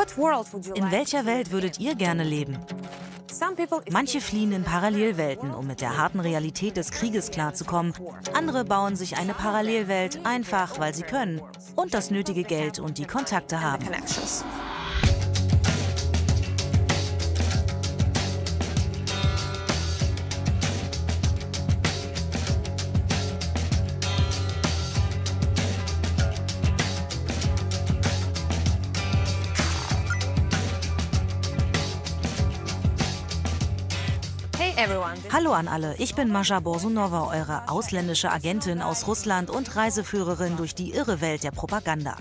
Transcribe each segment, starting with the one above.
In welcher Welt würdet ihr gerne leben? Manche fliehen in Parallelwelten, um mit der harten Realität des Krieges klarzukommen. Andere bauen sich eine Parallelwelt einfach, weil sie können und das nötige Geld und die Kontakte haben. Hallo an alle, ich bin Mascha Borsunova, eure ausländische Agentin aus Russland und Reiseführerin durch die irre Welt der Propaganda.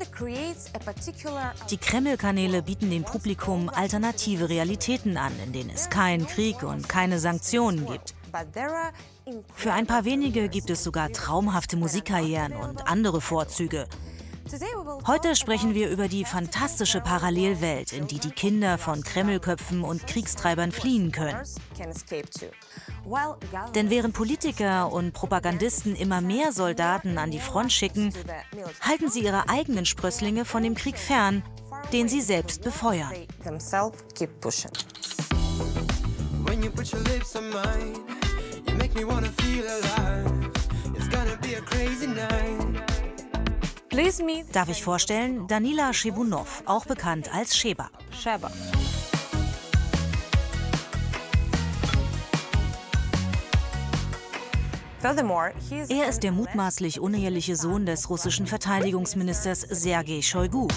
Die Kreml-Kanäle bieten dem Publikum alternative Realitäten an, in denen es keinen Krieg und keine Sanktionen gibt. Für ein paar wenige gibt es sogar traumhafte Musikkarrieren und andere Vorzüge. Heute sprechen wir über die fantastische Parallelwelt, in die die Kinder von Kremlköpfen und Kriegstreibern fliehen können. Denn während Politiker und Propagandisten immer mehr Soldaten an die Front schicken, halten sie ihre eigenen Sprösslinge von dem Krieg fern, den sie selbst befeuern. Darf ich vorstellen, Danila Shebunov, auch bekannt als Sheba. Er ist der mutmaßlich uneheliche Sohn des russischen Verteidigungsministers Sergei Shoigu.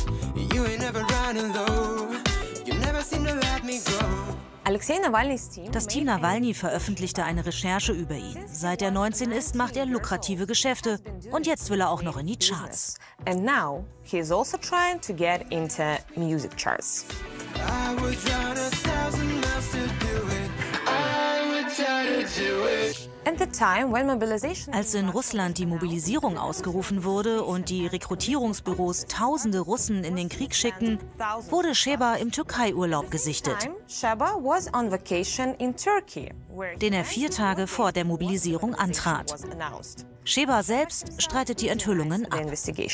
Das Team Nawalny veröffentlichte eine Recherche über ihn. Seit er 19 ist, macht er lukrative Geschäfte und jetzt will er auch noch in die Charts. Als in Russland die Mobilisierung ausgerufen wurde und die Rekrutierungsbüros tausende Russen in den Krieg schickten, wurde Sheba im Türkei-Urlaub gesichtet, den er 4 Tage vor der Mobilisierung antrat. Sheba selbst streitet die Enthüllungen ab.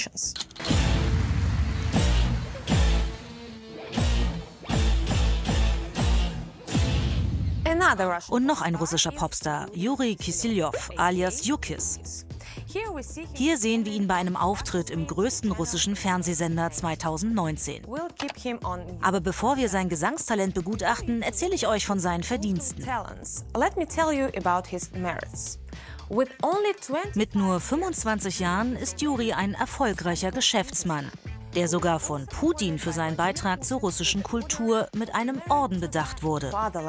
Und noch ein russischer Popstar, Juri Kiselyov, alias Yukis. Hier sehen wir ihn bei einem Auftritt im größten russischen Fernsehsender 2019. Aber bevor wir sein Gesangstalent begutachten, erzähle ich euch von seinen Verdiensten. Mit nur 25 Jahren ist Juri ein erfolgreicher Geschäftsmann, der sogar von Putin für seinen Beitrag zur russischen Kultur mit einem Orden bedacht wurde.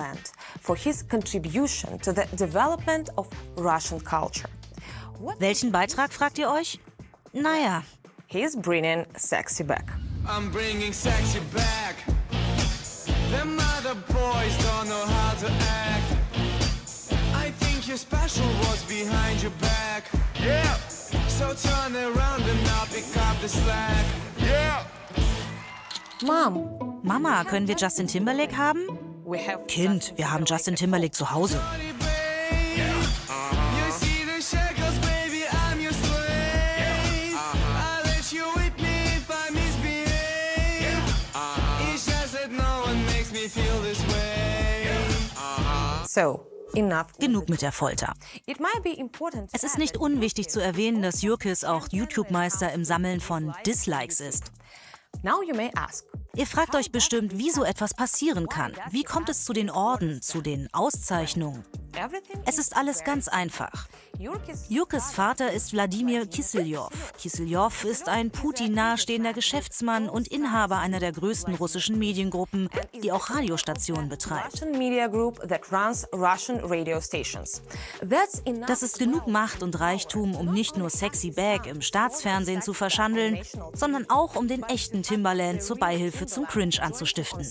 Welchen Beitrag, fragt ihr euch? Naja. He's bringing sexy back. I'm bringing sexy back. Them other boys don't know how to act. I think you're special, what's behind your back. Yeah. So turn around and I'll pick up the slack. Yeah. Mama, können wir Justin Timberlake haben? Kind, wir haben Justin Timberlake zu Hause. Genug mit der Folter. Es ist nicht unwichtig zu erwähnen, dass Yukis auch YouTube-Meister im Sammeln von Dislikes ist. Ihr fragt euch bestimmt, wie so etwas passieren kann. Wie kommt es zu den Orden, zu den Auszeichnungen? Es ist alles ganz einfach. Yukis Vater ist Wladimir Kiselyov. Kiselyov ist ein Putin nahestehender Geschäftsmann und Inhaber einer der größten russischen Mediengruppen, die auch Radiostationen betreibt. Das ist genug Macht und Reichtum, um nicht nur Sexy Back im Staatsfernsehen zu verschandeln, sondern auch um den echten Timbaland zur Beihilfe zum Cringe anzustiften.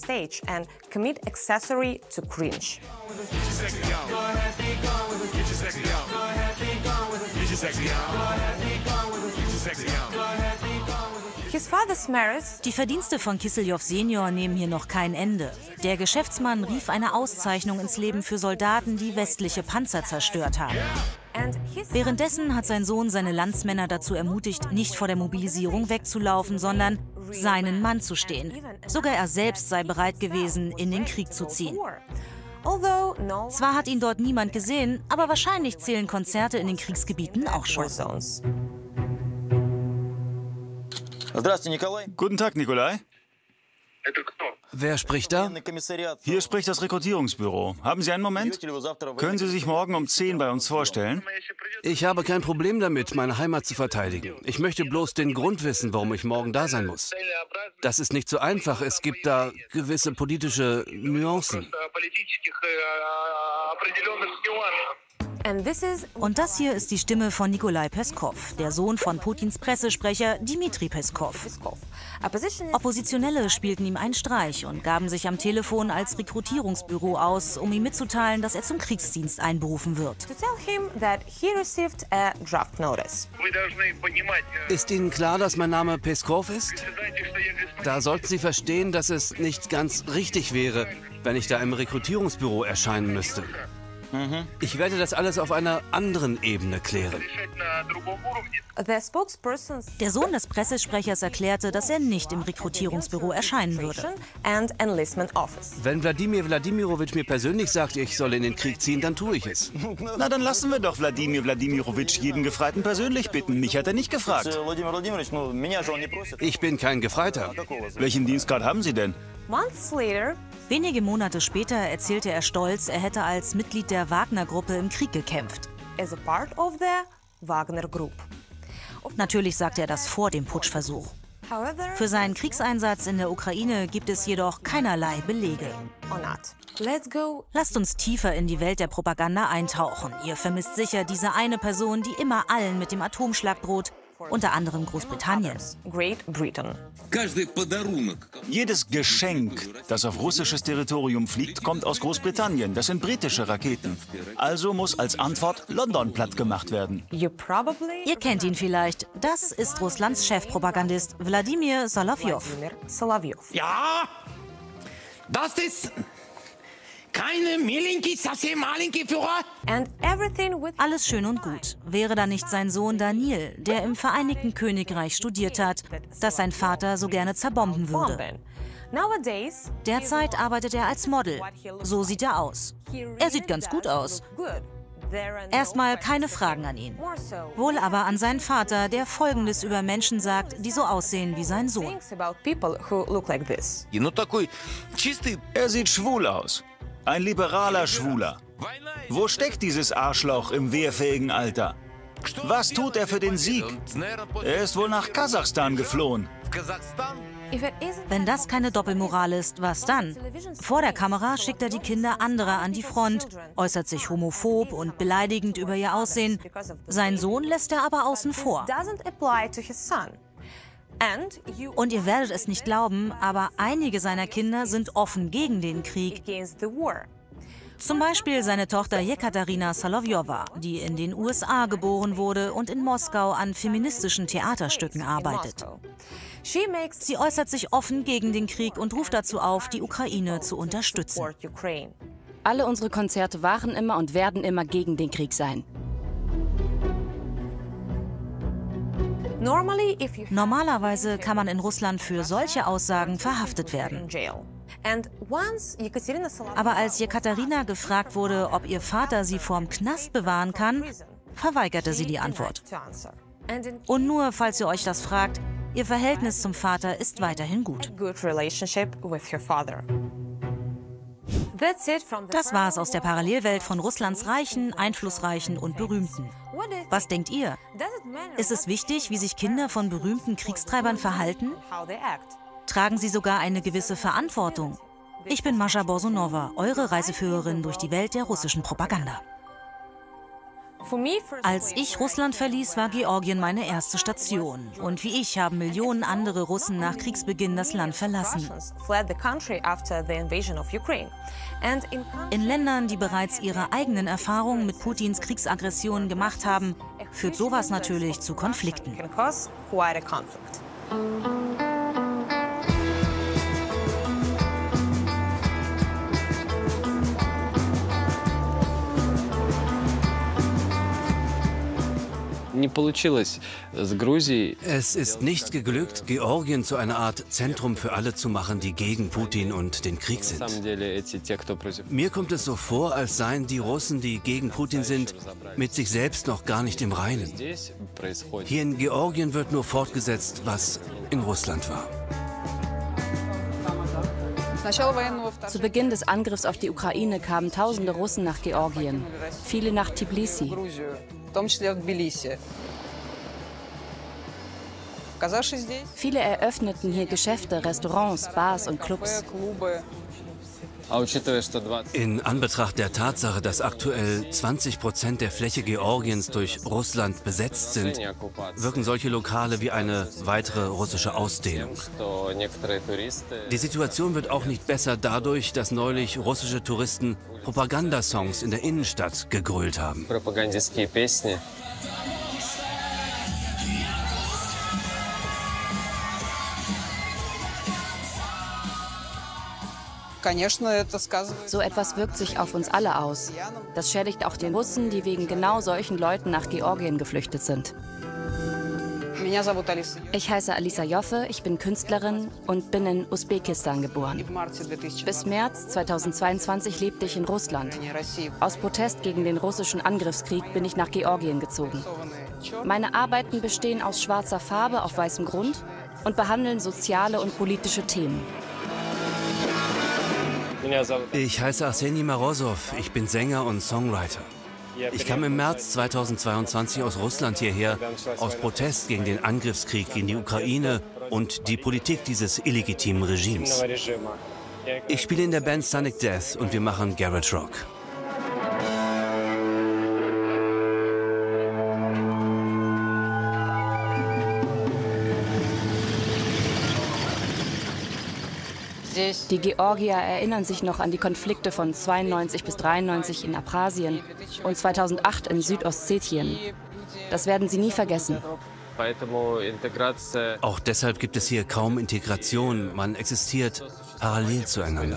Die Verdienste von Kisseljow Senior nehmen hier noch kein Ende. Der Geschäftsmann rief eine Auszeichnung ins Leben für Soldaten, die westliche Panzer zerstört haben. Währenddessen hat sein Sohn seine Landsmänner dazu ermutigt, nicht vor der Mobilisierung wegzulaufen, sondern seinen Mann zu stehen. Sogar er selbst sei bereit gewesen, in den Krieg zu ziehen. Zwar hat ihn dort niemand gesehen, aber wahrscheinlich zählen Konzerte in den Kriegsgebieten auch schon. Guten Tag, Nikolai. Wer spricht da? Hier spricht das Rekrutierungsbüro. Haben Sie einen Moment? Können Sie sich morgen um 10 bei uns vorstellen? Ich habe kein Problem damit, meine Heimat zu verteidigen. Ich möchte bloß den Grund wissen, warum ich morgen da sein muss. Das ist nicht so einfach. Es gibt da gewisse politische Nuancen. Und das hier ist die Stimme von Nikolai Peskov, der Sohn von Putins Pressesprecher Dmitri Peskov. Oppositionelle spielten ihm einen Streich und gaben sich am Telefon als Rekrutierungsbüro aus, um ihm mitzuteilen, dass er zum Kriegsdienst einberufen wird. Ist Ihnen klar, dass mein Name Peskov ist? Da sollten Sie verstehen, dass es nicht ganz richtig wäre, wenn ich da im Rekrutierungsbüro erscheinen müsste. Ich werde das alles auf einer anderen Ebene klären. Der Sohn des Pressesprechers erklärte, dass er nicht im Rekrutierungsbüro erscheinen würde. Wenn Wladimir Wladimirowitsch mir persönlich sagt, ich soll in den Krieg ziehen, dann tue ich es. Na, dann lassen wir doch Wladimir Wladimirowitsch jeden Gefreiten persönlich bitten. Mich hat er nicht gefragt. Ich bin kein Gefreiter. Welchen Dienstgrad haben Sie denn? Wenige Monate später erzählte er stolz, er hätte als Mitglied der Wagner-Gruppe im Krieg gekämpft. Natürlich sagte er das vor dem Putschversuch. Für seinen Kriegseinsatz in der Ukraine gibt es jedoch keinerlei Belege. Lasst uns tiefer in die Welt der Propaganda eintauchen. Ihr vermisst sicher diese eine Person, die immer allen mit dem Atomschlag droht, unter anderem Großbritannien. Jedes Geschenk, das auf russisches Territorium fliegt, kommt aus Großbritannien. Das sind britische Raketen. Also muss als Antwort London plattgemacht werden. Ihr kennt ihn vielleicht. Das ist Russlands Chefpropagandist Wladimir Solowjow. Ja, das ist keine Milinki, совсем маленький Führer. Alles schön und gut. Wäre da nicht sein Sohn Daniil, der im Vereinigten Königreich studiert hat, das sein Vater so gerne zerbomben würde. Derzeit arbeitet er als Model. So sieht er aus. Er sieht ganz gut aus. Erstmal keine Fragen an ihn. Wohl aber an seinen Vater, der Folgendes über Menschen sagt, die so aussehen wie sein Sohn. Er sieht schwul aus. Ein liberaler Schwuler. Wo steckt dieses Arschloch im wehrfähigen Alter? Was tut er für den Sieg? Er ist wohl nach Kasachstan geflohen. Wenn das keine Doppelmoral ist, was dann? Vor der Kamera schickt er die Kinder anderer an die Front, äußert sich homophob und beleidigend über ihr Aussehen. Sein Sohn lässt er aber außen vor. Und ihr werdet es nicht glauben, aber einige seiner Kinder sind offen gegen den Krieg. Zum Beispiel seine Tochter Jekaterina Solowjowa, die in den USA geboren wurde und in Moskau an feministischen Theaterstücken arbeitet. Sie äußert sich offen gegen den Krieg und ruft dazu auf, die Ukraine zu unterstützen. Alle unsere Konzerte waren immer und werden immer gegen den Krieg sein. Normalerweise kann man in Russland für solche Aussagen verhaftet werden. Aber als Jekaterina gefragt wurde, ob ihr Vater sie vorm Knast bewahren kann, verweigerte sie die Antwort. Und nur, falls ihr euch das fragt, ihr Verhältnis zum Vater ist weiterhin gut. Das war es aus der Parallelwelt von Russlands Reichen, Einflussreichen und Berühmten. Was denkt ihr? Ist es wichtig, wie sich Kinder von berühmten Kriegstreibern verhalten? Tragen sie sogar eine gewisse Verantwortung? Ich bin Mascha Borsunova, eure Reiseführerin durch die Welt der russischen Propaganda. Als ich Russland verließ, war Georgien meine erste Station. Und wie ich haben Millionen andere Russen nach Kriegsbeginn das Land verlassen. In Ländern, die bereits ihre eigenen Erfahrungen mit Putins Kriegsaggression gemacht haben, führt sowas natürlich zu Konflikten. Es ist nicht geglückt, Georgien zu einer Art Zentrum für alle zu machen, die gegen Putin und den Krieg sind. Mir kommt es so vor, als seien die Russen, die gegen Putin sind, mit sich selbst noch gar nicht im Reinen. Hier in Georgien wird nur fortgesetzt, was in Russland war. Zu Beginn des Angriffs auf die Ukraine kamen tausende Russen nach Georgien, viele nach Tbilisi. Viele eröffneten hier Geschäfte, Restaurants, Bars und Clubs. In Anbetracht der Tatsache, dass aktuell 20% der Fläche Georgiens durch Russland besetzt sind, wirken solche Lokale wie eine weitere russische Ausdehnung. Die Situation wird auch nicht besser dadurch, dass neulich russische Touristen Propagandasongs in der Innenstadt gegrölt haben. So etwas wirkt sich auf uns alle aus. Das schädigt auch den Russen, die wegen genau solchen Leuten nach Georgien geflüchtet sind. Ich heiße Alisa Joffe, ich bin Künstlerin und bin in Usbekistan geboren. Bis März 2022 lebte ich in Russland. Aus Protest gegen den russischen Angriffskrieg bin ich nach Georgien gezogen. Meine Arbeiten bestehen aus schwarzer Farbe auf weißem Grund und behandeln soziale und politische Themen. Ich heiße Arseni Morozov, ich bin Sänger und Songwriter. Ich kam im März 2022 aus Russland hierher, aus Protest gegen den Angriffskrieg in die Ukraine und die Politik dieses illegitimen Regimes. Ich spiele in der Band Sonic Death und wir machen Garage Rock. Die Georgier erinnern sich noch an die Konflikte von 92 bis 93 in Abchasien und 2008 in Südossetien. Das werden sie nie vergessen. Auch deshalb gibt es hier kaum Integration. Man existiert parallel zueinander.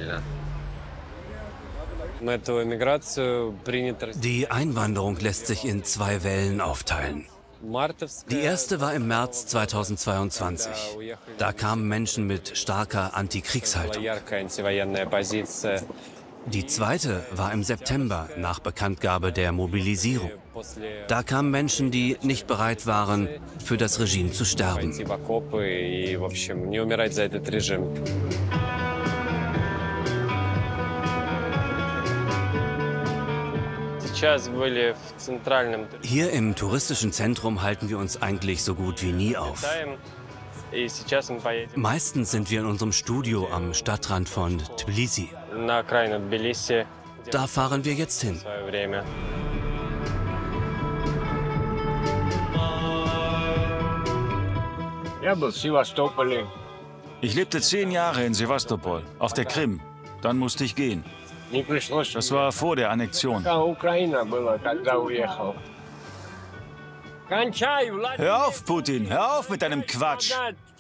Die Einwanderung lässt sich in 2 Wellen aufteilen. Die erste war im März 2022. Da kamen Menschen mit starker Antikriegshaltung. Die zweite war im September nach Bekanntgabe der Mobilisierung. Da kamen Menschen, die nicht bereit waren, für das Regime zu sterben. Hier im touristischen Zentrum halten wir uns eigentlich so gut wie nie auf. Meistens sind wir in unserem Studio am Stadtrand von Tbilisi. Da fahren wir jetzt hin. Ich lebte 10 Jahre in Sewastopol, auf der Krim. Dann musste ich gehen. Das war vor der Annexion. Hör auf, Putin! Hör auf mit deinem Quatsch!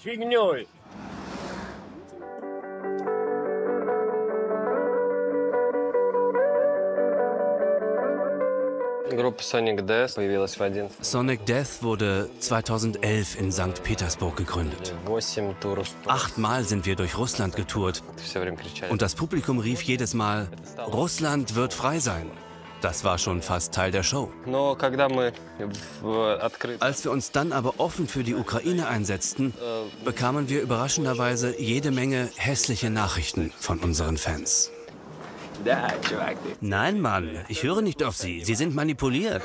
Sonic Death wurde 2011 in St. Petersburg gegründet. 8-mal sind wir durch Russland getourt. Und das Publikum rief jedes Mal, Russland wird frei sein. Das war schon fast Teil der Show. Als wir uns dann aber offen für die Ukraine einsetzten, bekamen wir überraschenderweise jede Menge hässliche Nachrichten von unseren Fans. Nein, Mann, ich höre nicht auf Sie. Sie sind manipuliert.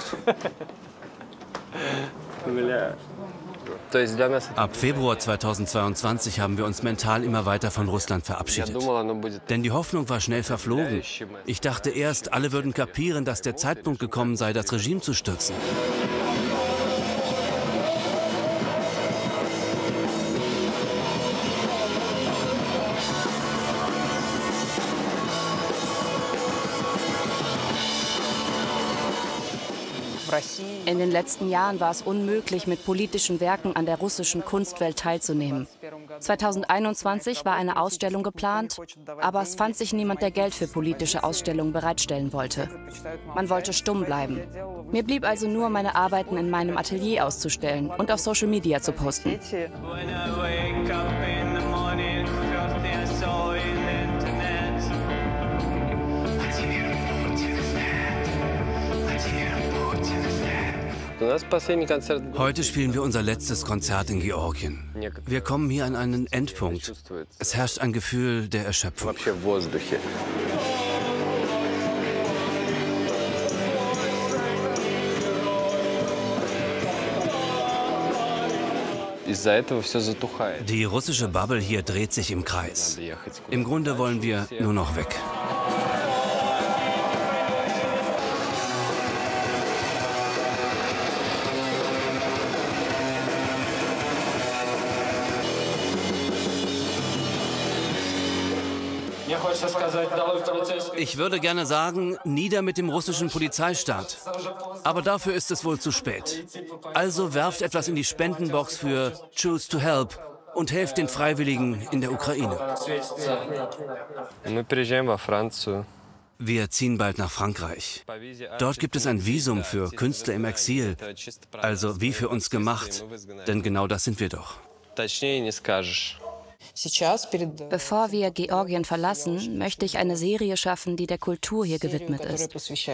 Ab Februar 2022 haben wir uns mental immer weiter von Russland verabschiedet. Denn die Hoffnung war schnell verflogen. Ich dachte erst, alle würden kapieren, dass der Zeitpunkt gekommen sei, das Regime zu stürzen. In den letzten Jahren war es unmöglich, mit politischen Werken an der russischen Kunstwelt teilzunehmen. 2021 war eine Ausstellung geplant, aber es fand sich niemand, der Geld für politische Ausstellungen bereitstellen wollte. Man wollte stumm bleiben. Mir blieb also nur, meine Arbeiten in meinem Atelier auszustellen und auf Social Media zu posten. Heute spielen wir unser letztes Konzert in Georgien. Wir kommen hier an einen Endpunkt. Es herrscht ein Gefühl der Erschöpfung. Die russische Bubble hier dreht sich im Kreis. Im Grunde wollen wir nur noch weg. Ich würde gerne sagen, nieder mit dem russischen Polizeistaat. Aber dafür ist es wohl zu spät. Also werft etwas in die Spendenbox für Choose to Help und helft den Freiwilligen in der Ukraine. Wir ziehen bald nach Frankreich. Dort gibt es ein Visum für Künstler im Exil. Also wie für uns gemacht, denn genau das sind wir doch. Bevor wir Georgien verlassen, möchte ich eine Serie schaffen, die der Kultur hier gewidmet ist.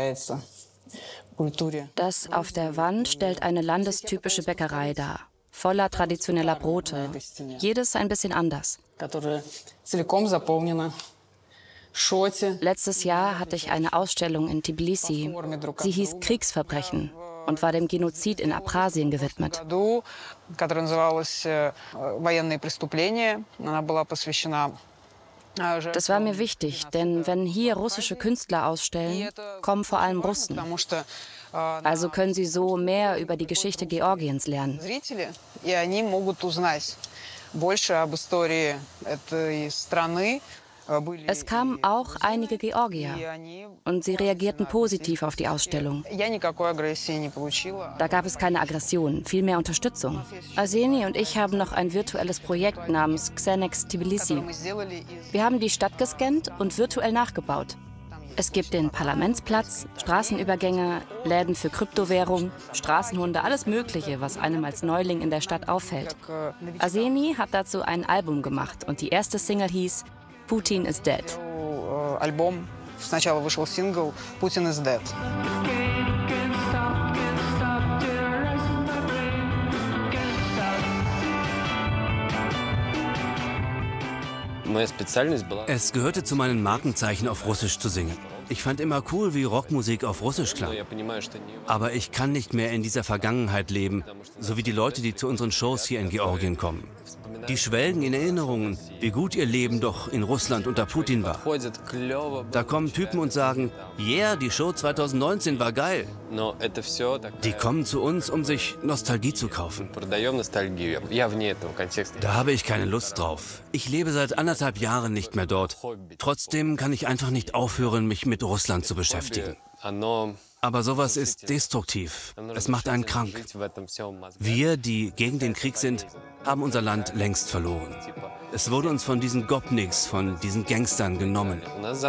Das auf der Wand stellt eine landestypische Bäckerei dar, voller traditioneller Brote, jedes ein bisschen anders. Letztes Jahr hatte ich eine Ausstellung in Tbilisi. Sie hieß Kriegsverbrechen und war dem Genozid in Abchasien gewidmet. Das war mir wichtig, denn wenn hier russische Künstler ausstellen, kommen vor allem Russen. Also können sie so mehr über die Geschichte Georgiens lernen. Es kamen auch einige Georgier und sie reagierten positiv auf die Ausstellung. Da gab es keine Aggression, viel mehr Unterstützung. Arseni und ich haben noch ein virtuelles Projekt namens Xenex Tbilisi. Wir haben die Stadt gescannt und virtuell nachgebaut. Es gibt den Parlamentsplatz, Straßenübergänge, Läden für Kryptowährung, Straßenhunde, alles Mögliche, was einem als Neuling in der Stadt auffällt. Arseni hat dazu ein Album gemacht und die erste Single hieß Putin is dead. Album. Сначала вышел сингл Putin is dead. Es gehörte zu meinen Markenzeichen, auf Russisch zu singen. Ich fand immer cool, wie Rockmusik auf Russisch klang. Aber ich kann nicht mehr in dieser Vergangenheit leben, so wie die Leute, die zu unseren Shows hier in Georgien kommen. Die schwelgen in Erinnerungen, wie gut ihr Leben doch in Russland unter Putin war. Da kommen Typen und sagen, yeah, die Show 2019 war geil. Die kommen zu uns, um sich Nostalgie zu kaufen. Da habe ich keine Lust drauf. Ich lebe seit 1,5 Jahren nicht mehr dort. Trotzdem kann ich einfach nicht aufhören, mich mit Russland zu beschäftigen. Aber sowas ist destruktiv. Es macht einen krank. Wir, die gegen den Krieg sind, haben unser Land längst verloren. Es wurde uns von diesen Gopniks, von diesen Gangstern genommen.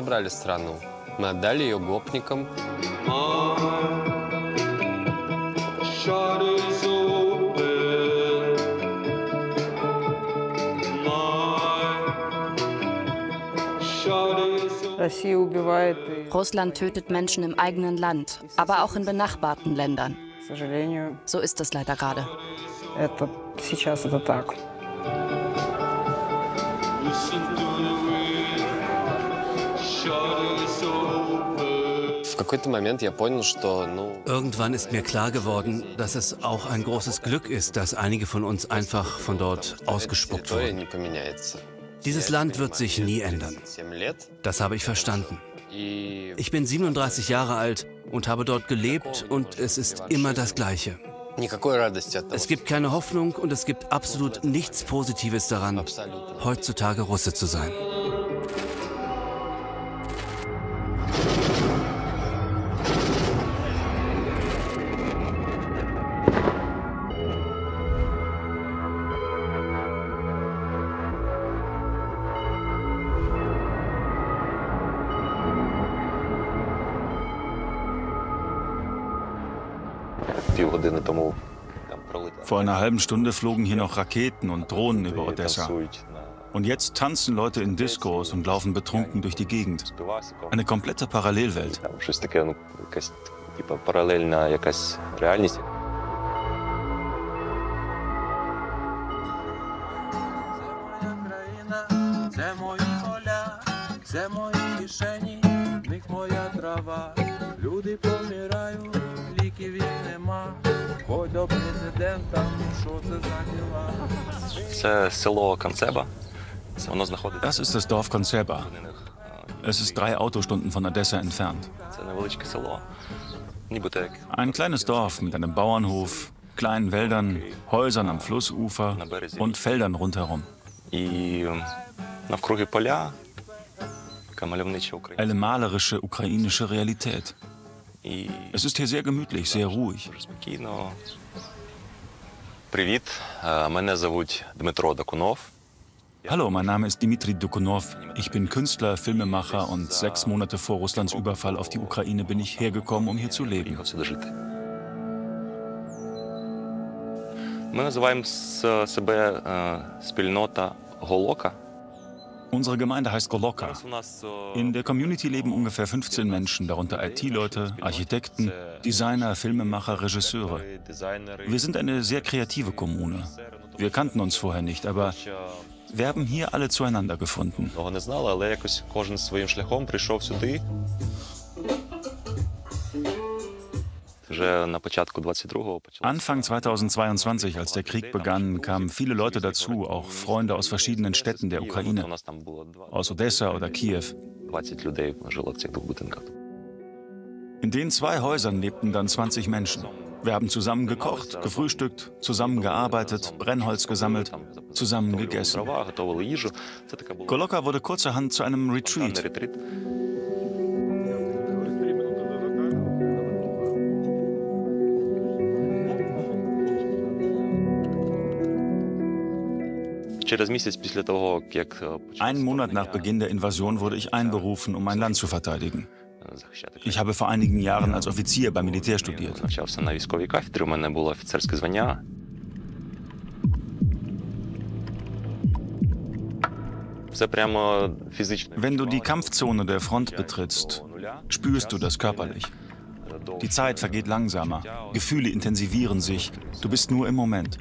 Russland tötet Menschen im eigenen Land, aber auch in benachbarten Ländern. So ist es leider gerade. Irgendwann ist mir klar geworden, dass es auch ein großes Glück ist, dass einige von uns einfach von dort ausgespuckt wurden. Dieses Land wird sich nie ändern. Das habe ich verstanden. Ich bin 37 Jahre alt und habe dort gelebt und es ist immer das Gleiche. Es gibt keine Hoffnung und es gibt absolut nichts Positives daran, heutzutage Russe zu sein. Vor einer halben Stunde flogen hier noch Raketen und Drohnen über Odessa. Und jetzt tanzen Leute in Discos und laufen betrunken durch die Gegend. Eine komplette Parallelwelt. Das ist das Dorf Konceba. Es ist 3 Autostunden von Odessa entfernt. Ein kleines Dorf mit einem Bauernhof, kleinen Wäldern, Häusern am Flussufer und Feldern rundherum. Eine malerische ukrainische Realität. Es ist hier sehr gemütlich, sehr ruhig. Hallo, mein Name ist Dmitri Dukunov. Ich bin Künstler, Filmemacher und 6 Monate vor Russlands Überfall auf die Ukraine bin ich hergekommen, um hier zu leben. Unsere Gemeinde heißt Goloka. In der Community leben ungefähr 15 Menschen, darunter IT-Leute, Architekten, Designer, Filmemacher, Regisseure. Wir sind eine sehr kreative Kommune. Wir kannten uns vorher nicht, aber wir haben hier alle zueinander gefunden. Anfang 2022, als der Krieg begann, kamen viele Leute dazu, auch Freunde aus verschiedenen Städten der Ukraine, aus Odessa oder Kiew. In den 2 Häusern lebten dann 20 Menschen. Wir haben zusammen gekocht, gefrühstückt, zusammen gearbeitet, Brennholz gesammelt, zusammen gegessen. Goloka wurde kurzerhand zu einem Retreat. Einen Monat nach Beginn der Invasion wurde ich einberufen, um mein Land zu verteidigen. Ich habe vor einigen Jahren als Offizier beim Militär studiert. Wenn du die Kampfzone der Front betrittst, spürst du das körperlich. Die Zeit vergeht langsamer, Gefühle intensivieren sich, du bist nur im Moment.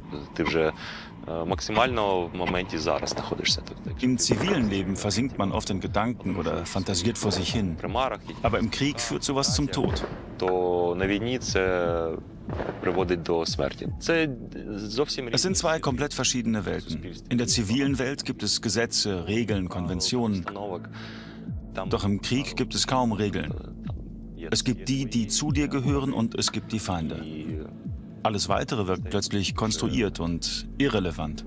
Im zivilen Leben versinkt man oft in Gedanken oder fantasiert vor sich hin. Aber im Krieg führt sowas zum Tod. Es sind 2 komplett verschiedene Welten. In der zivilen Welt gibt es Gesetze, Regeln, Konventionen. Doch im Krieg gibt es kaum Regeln. Es gibt die, die zu dir gehören, und es gibt die Feinde. Alles Weitere wirkt plötzlich konstruiert und irrelevant.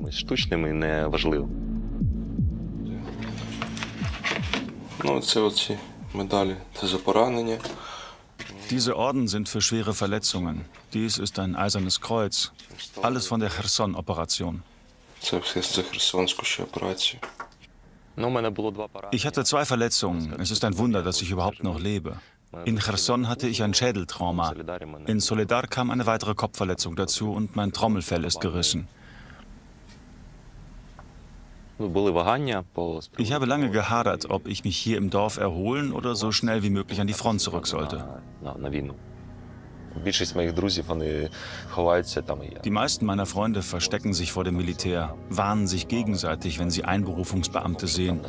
Diese Orden sind für schwere Verletzungen. Dies ist ein eisernes Kreuz. Alles von der Cherson-Operation. Ich hatte 2 Verletzungen. Es ist ein Wunder, dass ich überhaupt noch lebe. In Cherson hatte ich ein Schädeltrauma. In Soledar kam eine weitere Kopfverletzung dazu und mein Trommelfell ist gerissen. Ich habe lange gehadert, ob ich mich hier im Dorf erholen oder so schnell wie möglich an die Front zurück sollte. Die meisten meiner Freunde verstecken sich vor dem Militär, warnen sich gegenseitig, wenn sie Einberufungsbeamte sehen.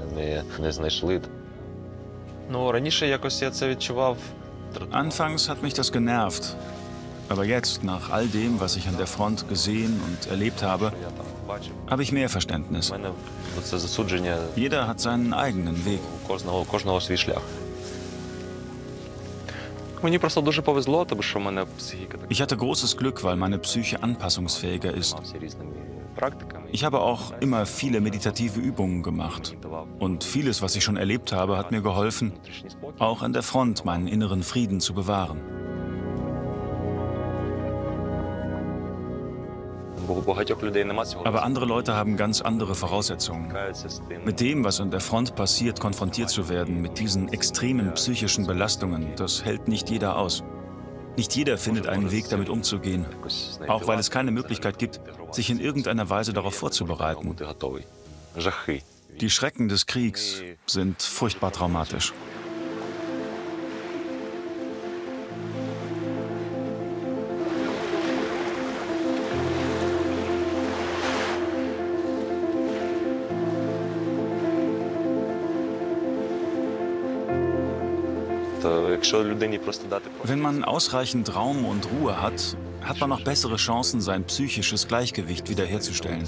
Anfangs hat mich das genervt. Aber jetzt, nach all dem, was ich an der Front gesehen und erlebt habe, habe ich mehr Verständnis. Jeder hat seinen eigenen Weg. Ich hatte großes Glück, weil meine Psyche anpassungsfähiger ist. Ich habe auch immer viele meditative Übungen gemacht. Und vieles, was ich schon erlebt habe, hat mir geholfen, auch an der Front meinen inneren Frieden zu bewahren. Aber andere Leute haben ganz andere Voraussetzungen. Mit dem, was an der Front passiert, konfrontiert zu werden, mit diesen extremen psychischen Belastungen, das hält nicht jeder aus. Nicht jeder findet einen Weg, damit umzugehen, auch weil es keine Möglichkeit gibt, sich in irgendeiner Weise darauf vorzubereiten. Die Schrecken des Kriegs sind furchtbar traumatisch. Wenn man ausreichend Raum und Ruhe hat, hat man auch bessere Chancen, sein psychisches Gleichgewicht wiederherzustellen.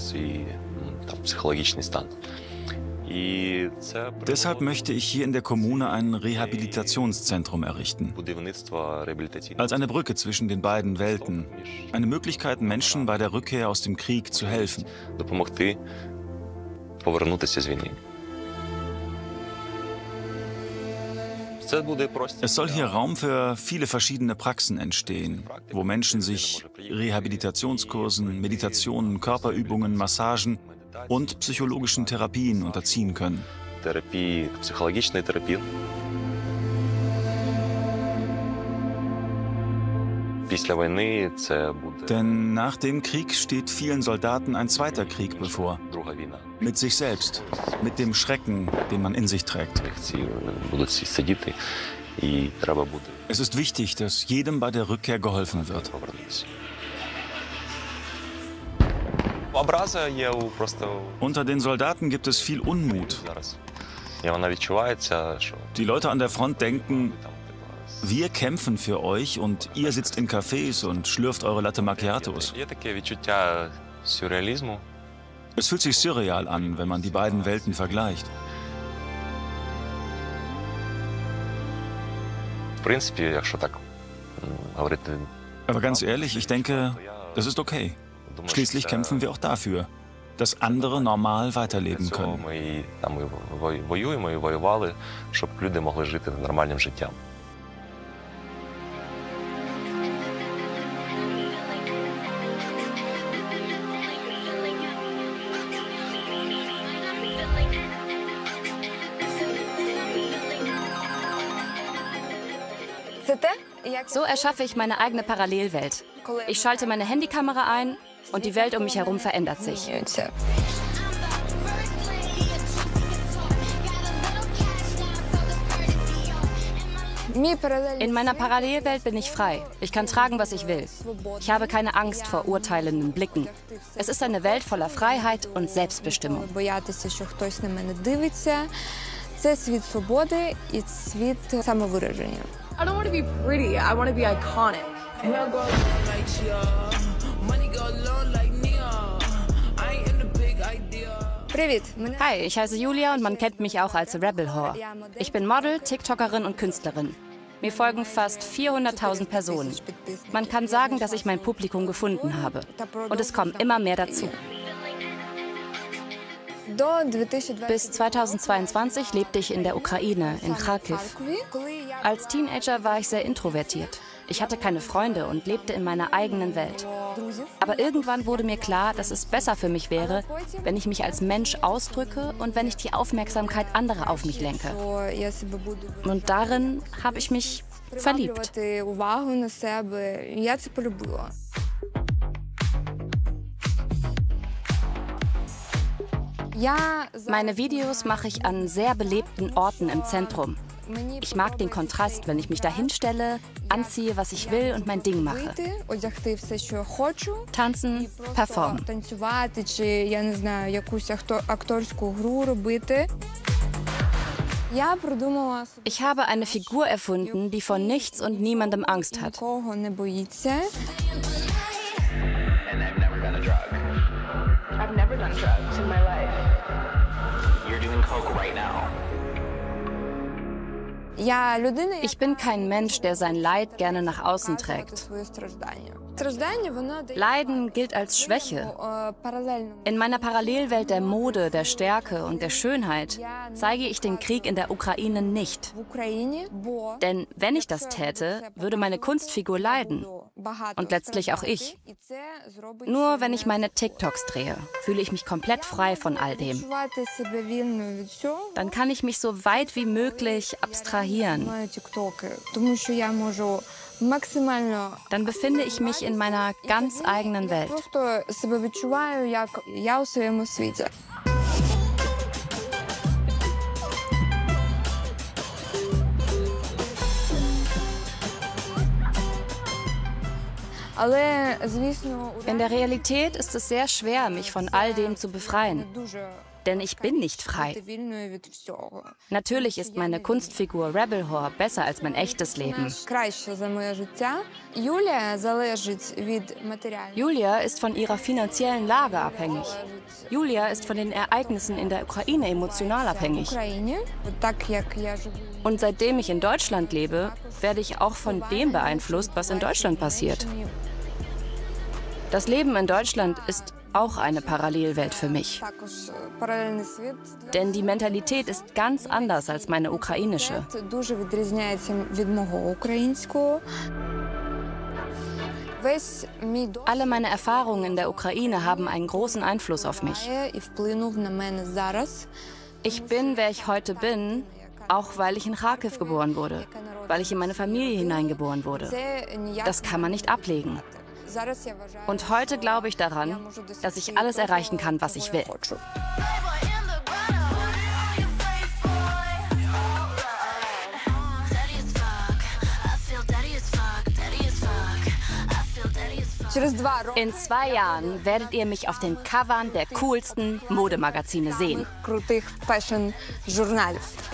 Deshalb möchte ich hier in der Kommune ein Rehabilitationszentrum errichten. Als eine Brücke zwischen den beiden Welten. Eine Möglichkeit, Menschen bei der Rückkehr aus dem Krieg zu helfen. Es soll hier Raum für viele verschiedene Praxen entstehen, wo Menschen sich Rehabilitationskursen, Meditationen, Körperübungen, Massagen und psychologischen Therapien unterziehen können. Denn nach dem Krieg steht vielen Soldaten ein zweiter Krieg bevor. Mit sich selbst, mit dem Schrecken, den man in sich trägt. Es ist wichtig, dass jedem bei der Rückkehr geholfen wird. Unter den Soldaten gibt es viel Unmut. Die Leute an der Front denken, wir kämpfen für euch und ihr sitzt in Cafés und schlürft eure Latte Macchiatos. Es fühlt sich surreal an, wenn man die beiden Welten vergleicht. Aber ganz ehrlich, ich denke, das ist okay. Schließlich kämpfen wir auch dafür, dass andere normal weiterleben können. So erschaffe ich meine eigene Parallelwelt. Ich schalte meine Handykamera ein und die Welt um mich herum verändert sich. In meiner Parallelwelt bin ich frei. Ich kann tragen, was ich will. Ich habe keine Angst vor urteilenden Blicken. Es ist eine Welt voller Freiheit und Selbstbestimmung. I don't want to be pretty, I want to be iconic. Hi, ich heiße Julia und man kennt mich auch als Rebel Whore. Ich bin Model, TikTokerin und Künstlerin. Mir folgen fast 400.000 Personen. Man kann sagen, dass ich mein Publikum gefunden habe. Und es kommen immer mehr dazu. Bis 2022 lebte ich in der Ukraine, in Kharkiv. Als Teenager war ich sehr introvertiert. Ich hatte keine Freunde und lebte in meiner eigenen Welt. Aber irgendwann wurde mir klar, dass es besser für mich wäre, wenn ich mich als Mensch ausdrücke und wenn ich die Aufmerksamkeit anderer auf mich lenke. Und darin habe ich mich verliebt. Meine Videos mache ich an sehr belebten Orten im Zentrum. Ich mag den Kontrast, wenn ich mich da hinstelle, anziehe, was ich will und mein Ding mache. Tanzen, performen. Ich habe eine Figur erfunden, die vor nichts und niemandem Angst hat. I've never done drugs in my life. You're doing coke right now. Ich bin kein Mensch, der sein Leid gerne nach außen trägt. Leiden gilt als Schwäche. In meiner Parallelwelt der Mode, der Stärke und der Schönheit zeige ich den Krieg in der Ukraine nicht. Denn wenn ich das täte, würde meine Kunstfigur leiden. Und letztlich auch ich. Nur wenn ich meine TikToks drehe, fühle ich mich komplett frei von all dem. Dann kann ich mich so weit wie möglich abstrahieren. dann befinde ich mich in meiner ganz eigenen Welt. In der Realität ist es sehr schwer, mich von all dem zu befreien. Denn ich bin nicht frei. Natürlich ist meine Kunstfigur Rebel Whore besser als mein echtes Leben. Julia ist von ihrer finanziellen Lage abhängig. Julia ist von den Ereignissen in der Ukraine emotional abhängig. Und seitdem ich in Deutschland lebe, werde ich auch von dem beeinflusst, was in Deutschland passiert. Das Leben in Deutschland ist auch eine Parallelwelt für mich. Denn die Mentalität ist ganz anders als meine ukrainische. Alle meine Erfahrungen in der Ukraine haben einen großen Einfluss auf mich. Ich bin, wer ich heute bin, auch weil ich in Kharkiv geboren wurde, weil ich in meine Familie hineingeboren wurde. Das kann man nicht ablegen. Und heute glaube ich daran, dass ich alles erreichen kann, was ich will. In 2 Jahren werdet ihr mich auf den Covern der coolsten Modemagazine sehen.